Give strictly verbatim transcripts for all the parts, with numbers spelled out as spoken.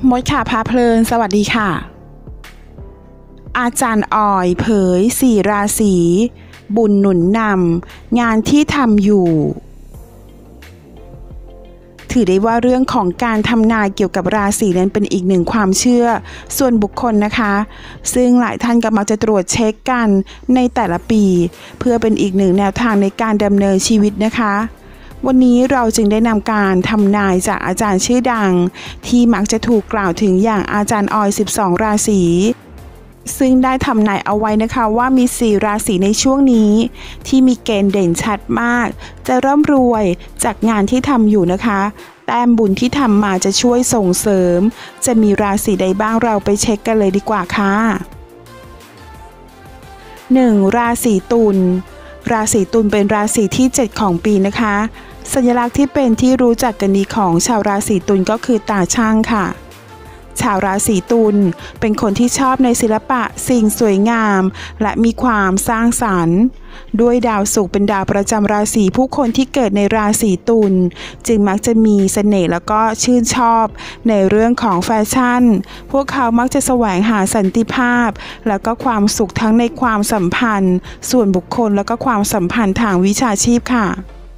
มดค่ะพาเพลินสวัสดีค่ะอาจารย์ออยเผยสี่ราศีบุญหนุนนำงานที่ทำอยู่ถือได้ว่าเรื่องของการทำนายเกี่ยวกับราศีนั้นเป็นอีกหนึ่งความเชื่อส่วนบุคคลนะคะซึ่งหลายท่านก็มักจะตรวจเช็คกันในแต่ละปีเพื่อเป็นอีกหนึ่งแนวทางในการดำเนินชีวิตนะคะวันนี้เราจึงได้นำการทำนายจากอาจารย์ชื่อดังที่มักจะถูกกล่าวถึงอย่างอาจารย์ออยสิบสองราศีซึ่งได้ทำนายเอาไว้นะคะว่ามีสี่ราศีในช่วงนี้ที่มีเกณฑ์เด่นชัดมากจะร่ำรวยจากงานที่ทำอยู่นะคะแต้มบุญที่ทำมาจะช่วยส่งเสริมจะมีราศีใดบ้างเราไปเช็คกันเลยดีกว่าค่ะ หนึ่ง. ราศีตุลราศีตุลเป็นราศีที่เจ็ดของปีนะคะสัญลักษณ์ที่เป็นที่รู้จักกันดีของชาวราศีตุลก็คือตาช่างค่ะชาวราศีตุลเป็นคนที่ชอบในศิลปะสิ่งสวยงามและมีความสร้างสรรค์ด้วยดาวศุกร์เป็นดาวประจำราศีผู้คนที่เกิดในราศีตุลจึงมักจะมีเสน่ห์แล้วก็ชื่นชอบในเรื่องของแฟชั่นพวกเขามักจะแสวงหาสันติภาพแล้วก็ความสุขทั้งในความสัมพันธ์ส่วนบุคคลแล้วก็ความสัมพันธ์ทางวิชาชีพค่ะ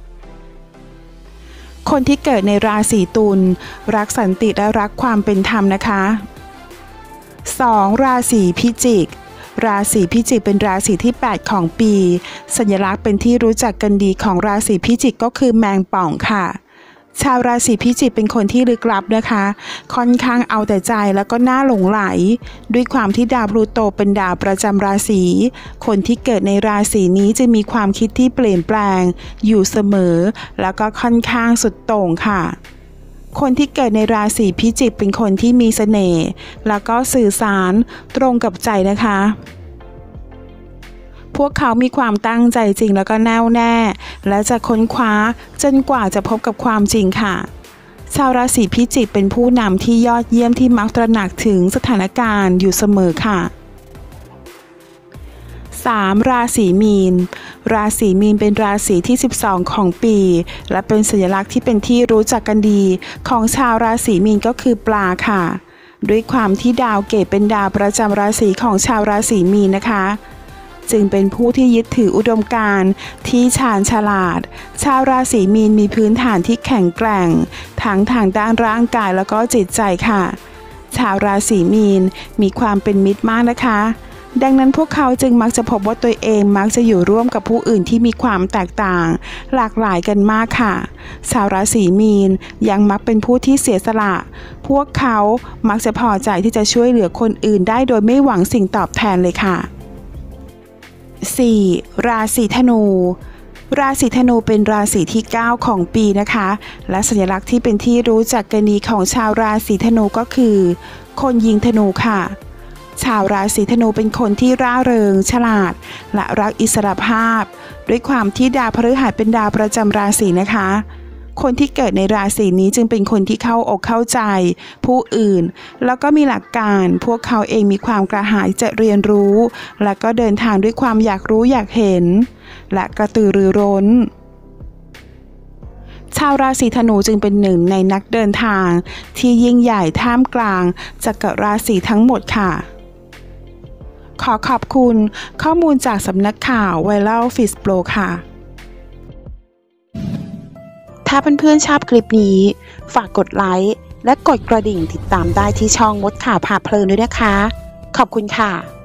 คนที่เกิดในราศีตุลรักสันติและรักความเป็นธรรมนะคะ สอง. ราศีพิจิกราศีพิจิกเป็นราศีที่แปดของปีสัญลักษณ์เป็นที่รู้จักกันดีของราศีพิจิกก็คือแมงป่องค่ะชาวราศีพิจิกเป็นคนที่ลึกลับนะคะค่อนข้างเอาแต่ใจแล้วก็น่าหลงไหลด้วยความที่ดาวพลูโตเป็นดาวประจำราศีคนที่เกิดในราศีนี้จะมีความคิดที่เปลี่ยนแปลงอยู่เสมอแล้วก็ค่อนข้างสุดโต่งค่ะคนที่เกิดในราศีพิจิกเป็นคนที่มีเสน่ห์แล้วก็สื่อสารตรงกับใจนะคะพวกเขามีความตั้งใจจริงแล้วก็แน่วแน่และจะค้นคว้าจนกว่าจะพบกับความจริงค่ะชาวราศีพิจิกเป็นผู้นำที่ยอดเยี่ยมที่มักตระหนักถึงสถานการณ์อยู่เสมอค่ะ สาม. ราศีมีนราศีมีนเป็นราศีที่สิบสองของปีและเป็นสัญลักษณ์ที่เป็นที่รู้จักกันดีของชาวราศีมีนก็คือปลาค่ะด้วยความที่ดาวเกตเป็นดาวประจำราศีของชาวราศีมีนนะคะจึงเป็นผู้ที่ยึดถืออุดมการณ์ที่ชาญฉลาดชาวราศีมีนมีพื้นฐานที่แข็งแกร่งทั้งทางด้านร่างกายแล้วก็จิตใจค่ะชาวราศีมีนมีความเป็นมิตรมากนะคะดังนั้นพวกเขาจึงมักจะพบว่าตัวเองมักจะอยู่ร่วมกับผู้อื่นที่มีความแตกต่างหลากหลายกันมากค่ะชาวราศีมีนยังมักเป็นผู้ที่เสียสละพวกเขามักจะพอใจที่จะช่วยเหลือคนอื่นได้โดยไม่หวังสิ่งตอบแทนเลยค่ะสี่. ราศีธนูราศีธนูเป็นราศีที่เก้าของปีนะคะและสัญลักษณ์ที่เป็นที่รู้จักกันดีของชาวราศีธนูก็คือคนยิงธนูค่ะชาวราศีธนูเป็นคนที่ร่าเริงฉลาดและรักอิสรภาพด้วยความที่ดาวพฤหัสเป็นดาวประจำราศีนะคะคนที่เกิดในราศีนี้จึงเป็นคนที่เข้าอกเข้าใจผู้อื่นแล้วก็มีหลักการพวกเขาเองมีความกระหายจะเรียนรู้และก็เดินทางด้วยความอยากรู้อยากเห็นและกระตือรือร้นชาวราศีธนูจึงเป็นหนึ่งในนักเดินทางที่ยิ่งใหญ่ท่ามกลางจักรราศีทั้งหมดค่ะขอขอบคุณข้อมูลจากสำนักข่าว Viral Fix Pro ค่ะถ้าเพื่อนๆชอบคลิปนี้ฝากกดไลค์และกดกระดิ่งติดตามได้ที่ช่องมดข่าวพาเพลินด้วยนะคะขอบคุณค่ะ